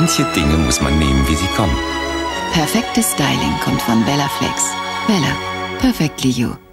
Manche Dinge muss man nehmen, wie sie kommen. Perfektes Styling kommt von Wella Flex. Wella, perfectly you.